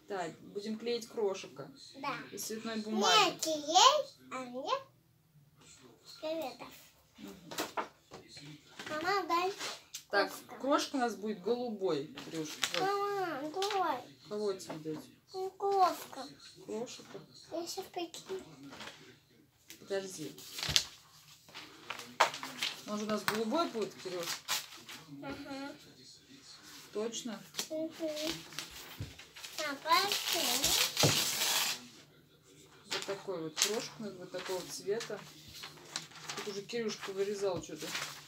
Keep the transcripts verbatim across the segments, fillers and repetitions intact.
Так, будем клеить крошика. Да. Из цветной бумаги. Мне клей, а мне креветов. Угу. Мама, дай. Так, крошка у нас будет голубой, Кирюш. Вот. Мама, давай. Кого тебе дать? Крошка. Крошика. Я сейчас прикину. Подожди. Он же у нас голубой будет, Кирюш? Ага. Точно? Угу. А, пошли. Вот такой вот крошка, вот такого цвета. Тут уже Кирюшка вырезал что-то.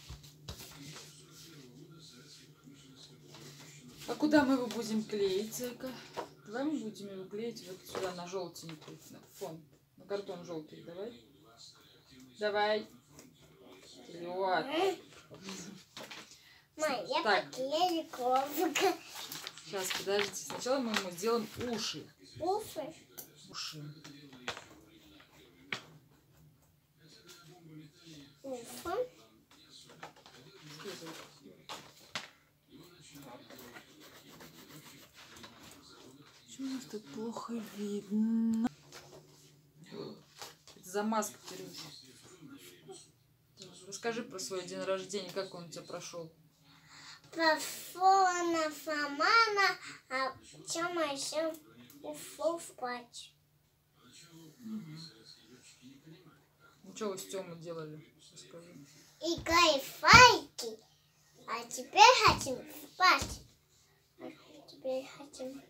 А куда мы его будем клеить, зайка? Давай мы будем его клеить вот сюда, на желтенький на фон. На картон желтый, давай. Давай. Вот. Мам, я Так. поклеила крошка. Сейчас, подождите. Сначала мы ему сделаем уши. Уфы. Уши. Уфы. Почему у нас тут плохо видно? Это замазка, Кирюша. Расскажи про свой день рождения, как он у тебя прошел. Пошла на Фомана, а Тёма еще ушел спать. Угу. Ну что вы с Тёмой делали? Расскажи. Играли в файки, а теперь хотим спать. А теперь хотим...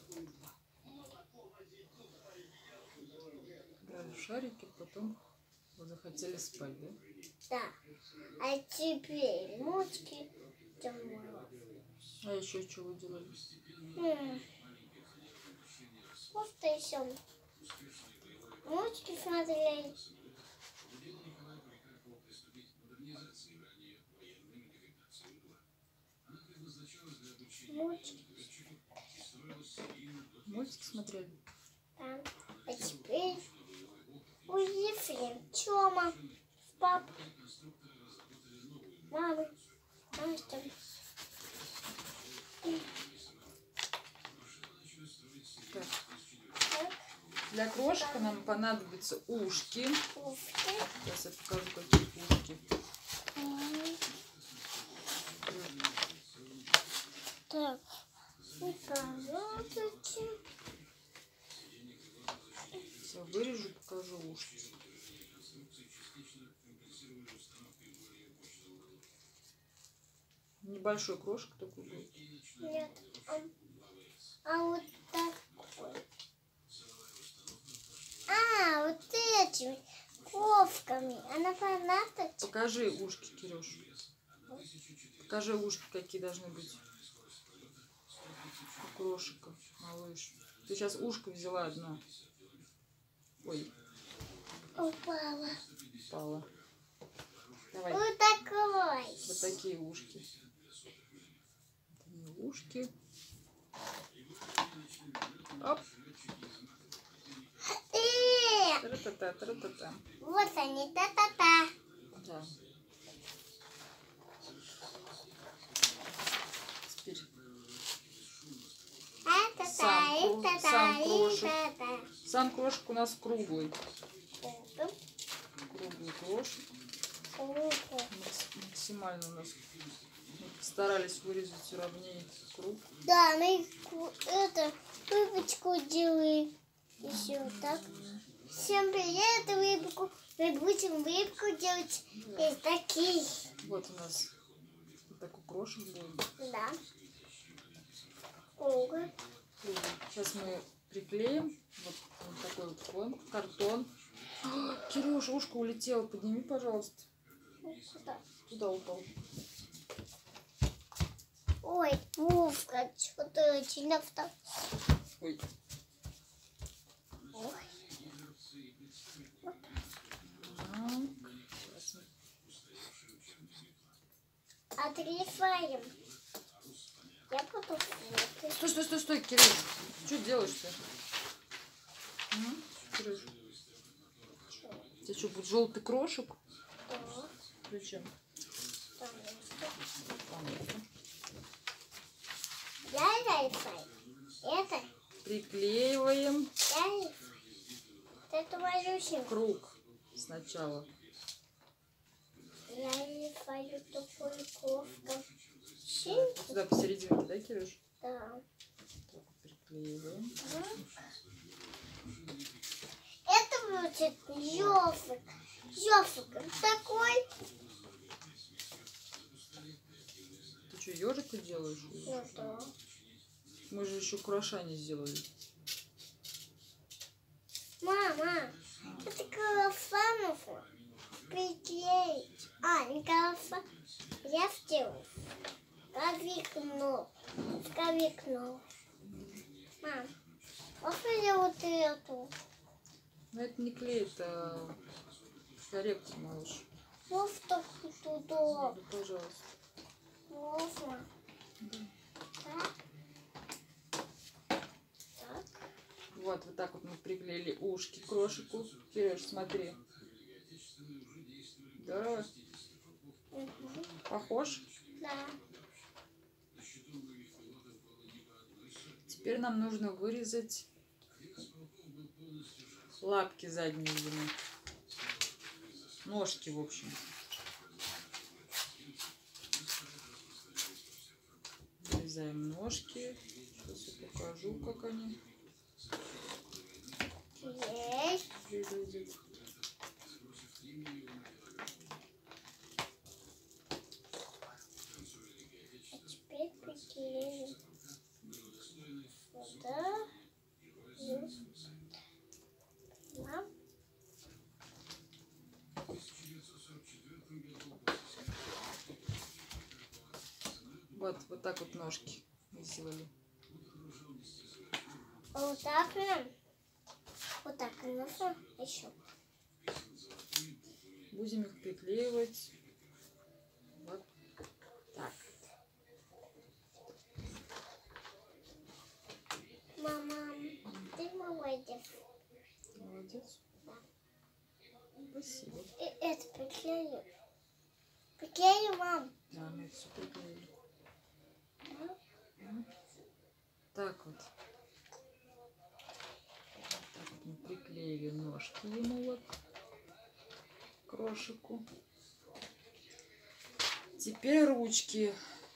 Играли в шарики, потом вы захотели спать, да? Да. А теперь мучки домой. А еще что вы делали? М. Просто еще мучки смотрели. Мультики. Мультики смотрели? Да. А теперь уехали Тёма с папой. Мамы. Мама что ли? Так. Для крошка нам понадобятся ушки. Ушки. Сейчас я покажу, какие ушки. Так. И пожалуйста. Все, вырежу, покажу ушки. Небольшой крошек такой будет. Нет. А, а вот такой. А, вот этими ковками. Она понадобится. Покажи ушки, Кирюш. Покажи ушки, какие должны быть у крошика, малыш. Ты сейчас ушко взяла одно. Ой. Упала. Упала. Давай. Вот такой. Вот такие ушки. Это не ушки. Оп. Э, Тра-та-та, тра-та-та. Вот они, та-та-та. Да. Теперь Это Сам та, кро- это сам та, крошек. это та. сам крошек у нас круглый. Это Круглый крошек. круто. Макс- Максимально у нас мы старались вырезать ровнее круг. Да, мы ку- это рыбочку делаем. Еще так. Всем привет, рыбку. Мы будем рыбку делать из таких. Вот у нас вот такой крошек будет. Да. Круглый. Сейчас мы приклеим вот, вот такой вот фон, картон. О, Кирюша, ушко улетело, подними, пожалуйста. Сюда. Туда упал. Ой, Вовка, что-то очень авто. Ой. Ой. Так. Сейчас мы- Отрезаем. Я буду фото. Стой, стой, стой, стой, Кирюш. Что делаешь-то? М? Кирюш, у тебя что, будет желтый крошек? Да. Зачем? Я райфай. Это приклеиваем Я... Это малюсенький. круг сначала. Я рисую такой кровкой. Сюда посерединке, да, Кирюш? Да. Так, приклеиваем. Это будет ежик. Ежик такой. Ты что, ежика делаешь? Ну да. Мы же еще украшения сделали. Мама, это калафанов приклеить. А, не калафан. Я сделал. Ковикнул. Ковикнул. Мам, можно я вот эту? Но это не клей, это корректор, малыш. Вот так туда. Да, пожалуйста. Можно. Да. Так. Так. Вот, вот так вот мы приклеили ушки к крошику. Кирюш, смотри. Да. Угу. Похож? Да. Теперь нам нужно вырезать лапки задние ему. Ножки, в общем. Вырезаем ножки. Сейчас я покажу, как они Есть. выглядят. А теперь приклеим сюда. Нам. Вот, вот так вот ножки сделали. Вот так нам. Вот так нужно еще. Будем их приклеивать. Вот так. Мама, ты молодец. Молодец. Спасибо. И это приклею. Приклею, мам. Да, мы все приклеили. Так вот. Так вот мы приклеили ножки ему вот. Крошику. Теперь ручки.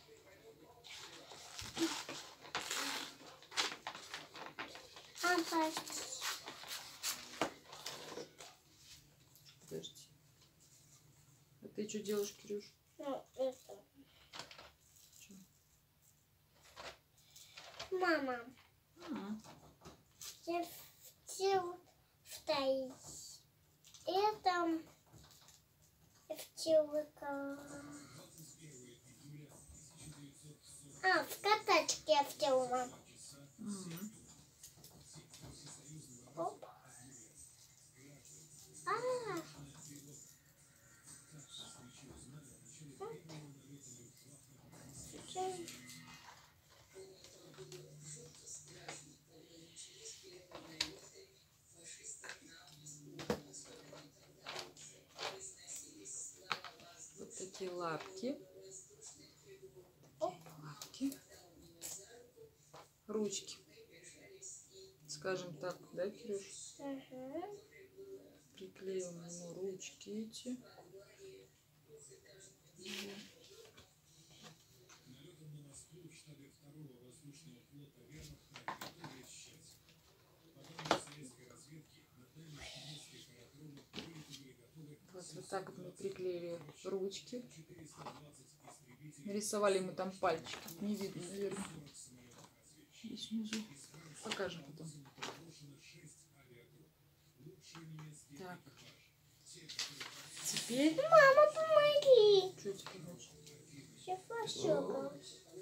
Ага. Подожди. А ты что делаешь, Кирюш? Ну, это. Чё? Мама, А, я хотел втаить. Это хотела... А, в катачке я хотела, мам. м. Оп. А. Сейчас. Вот такие лапки. Такие лапки. Ручки. Скажем так, да, Кирюш? Угу. Приклеим ему ручки эти. Вот, вот так вот мы приклеили ручки. Нарисовали мы там пальчики. Не видно, наверное. Здесь внизу. Покажем потом. Так. Теперь... Мама, помоги. Что тебе помочь? Сейчас пощупал.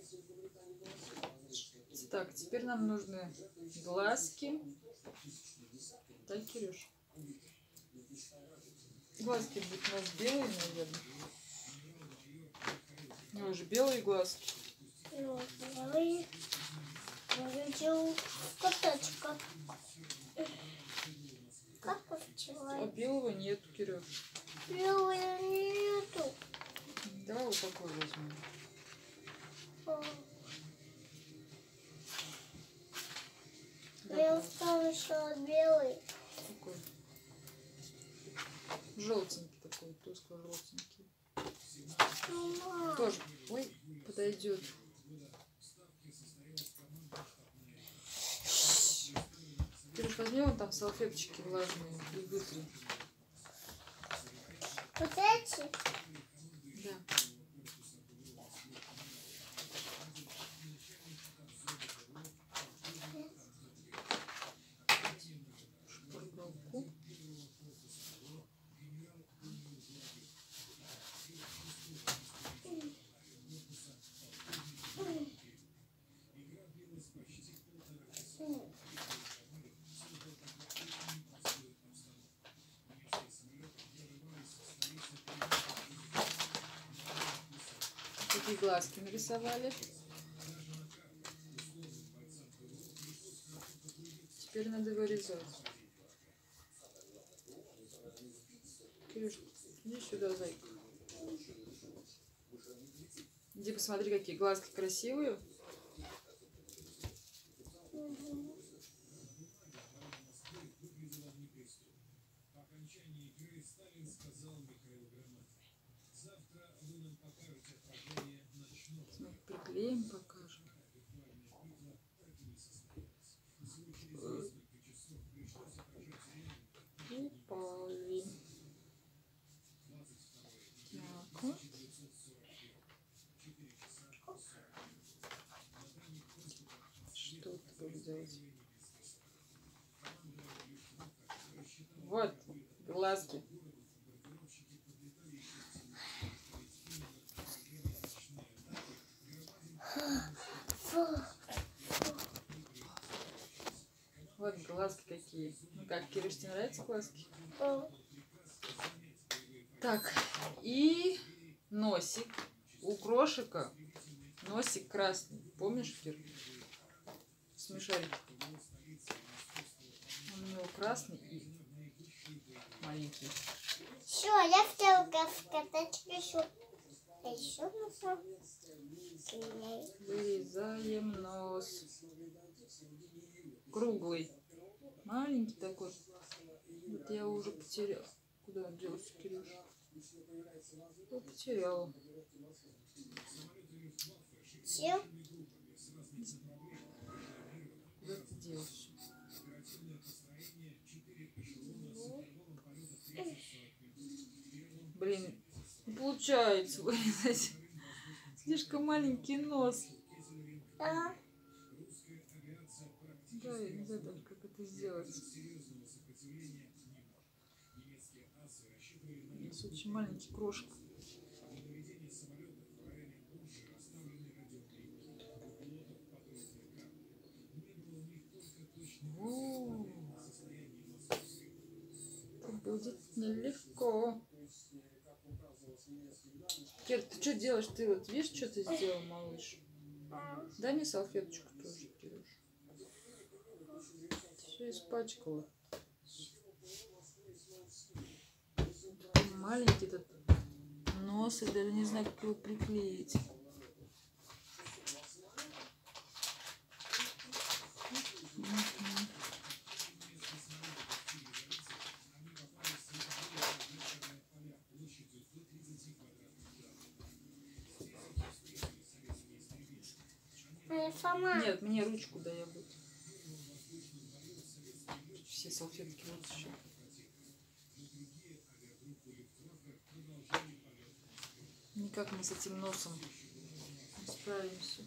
Так, теперь нам нужны глазки. Так, Кирюш? Глазки будут у нас белые, наверное. У него же белые глазки. Ну, давай. Я делаю катачка. Как А пчела? белого нету, Кирюш. Белого нету. Да, вот такой возьмем. О, еще белый. Такой желтенький такой, тускло-желтенький. Мама. Тоже, ой, подойдет. Кирюш, возьми вон там салфеточки влажные и вытри. Вот эти? Да. Шпаргалку. Такие глазки нарисовали. Теперь надо вырезать. Кирюш, иди сюда, зайка. Иди посмотри, какие глазки красивые. Приклеим, покажем. Упали. Так вот. Что ты будешь делать? Вот глазки. Вот глазки какие. Ну как, Кирюш, тебе нравятся глазки? Да. Так, и носик. У крошика носик красный. Помнишь, Кир? Смешарик. Он у него красный и маленький. Все, я хотела катать еще. Еще носом. Вырезаем нос. Круглый. Маленький такой. Вот я уже потерял. Куда он делся, Кирюш? Я потеряла. Все. Куда ты делся? Блин, не получается вырезать. Слишком маленький нос. Да. Да, я не знаю даже, как это сделать. Нос очень маленький, крошка. О, это будет нелегко. Кир, ты что делаешь? Ты вот видишь, что ты сделал, малыш? Дай мне салфеточку тоже, Кирюш. Все испачкала. Такой маленький этот нос, я даже не знаю, как его приклеить. Сама. Нет, мне ручку дай, я буду. Все салфетки вытащу. Никак мы с этим носом не справимся.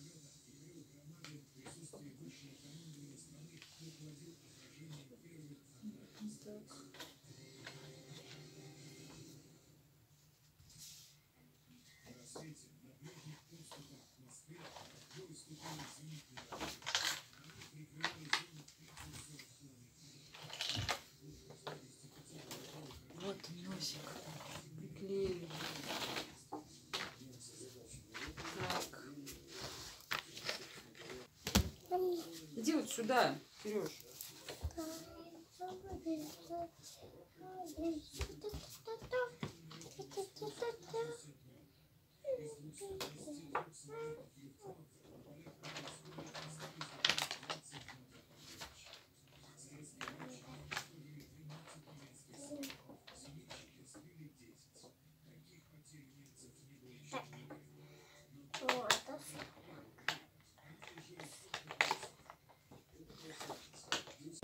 Так. Вот носик приклеили. Так. Иди вот сюда, Кирюш.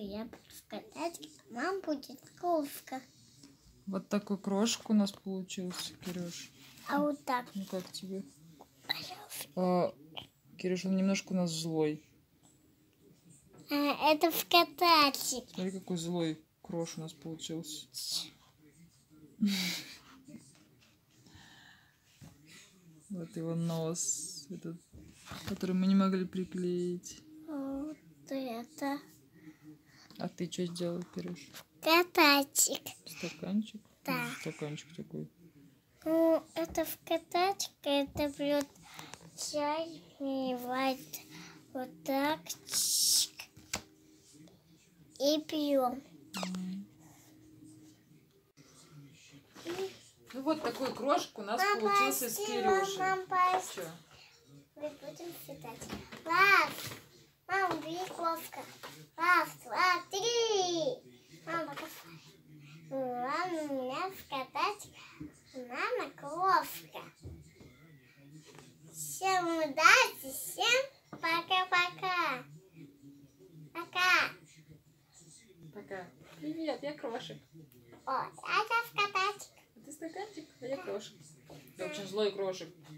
я буду катать, мама будет кровка. Вот такой крошек у нас получился, Кирюш. А вот так. Ну как тебе? А, Кирюш, он немножко у нас злой. А, это в катачек. Смотри, какой злой крош у нас получился. Вот его нос, этот, который мы не могли приклеить. Вот это. А ты что сделал, Кирюш? Катачек. Стаканчик? Да. Стаканчик такой. Ну, это в катачке, это пьет чай, наливает вот так. Чик, и пьем. Ну вот такой крошек у нас Мам, получился с спасибо, Кирюшей. мам, спасибо. Чё? Мы будем считать. Раз. Мам, бери кровка. Раз, два, три. Мама, какая? Мама, у меня в катачке. Мама, кровка. Всем удачи, всем пока-пока. Пока. Пока. Привет, я крошек. О, это в катачке. А ты стаканчик, а я крошек. Я очень злой крошек.